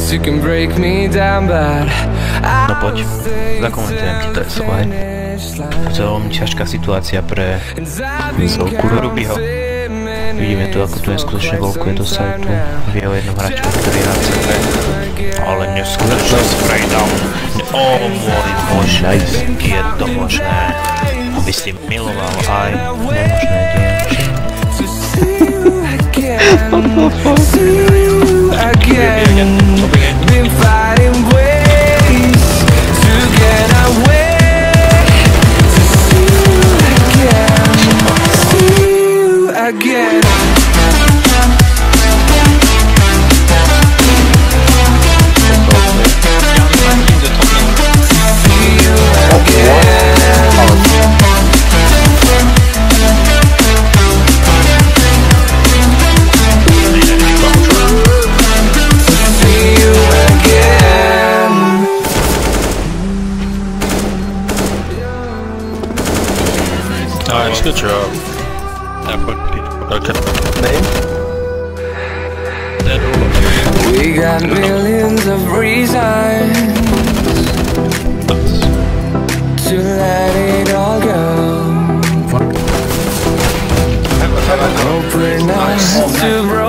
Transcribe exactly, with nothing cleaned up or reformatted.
No poď, zakomentujem ti to slovo, hej. To je veľmi ťažká situácia pre Rubyho. Vidíme tu, ako tu neskutočne voľkuje do sajtu. Vie o jednom hráčovi, ktorý je na cé pé. Ale neskutočne spraydown. O môj bože, je to možné. Aby si miloval aj nemožné dievča. Nice, good job. Okay. We got millions of reasons to let it all go. Hope we're not too broken.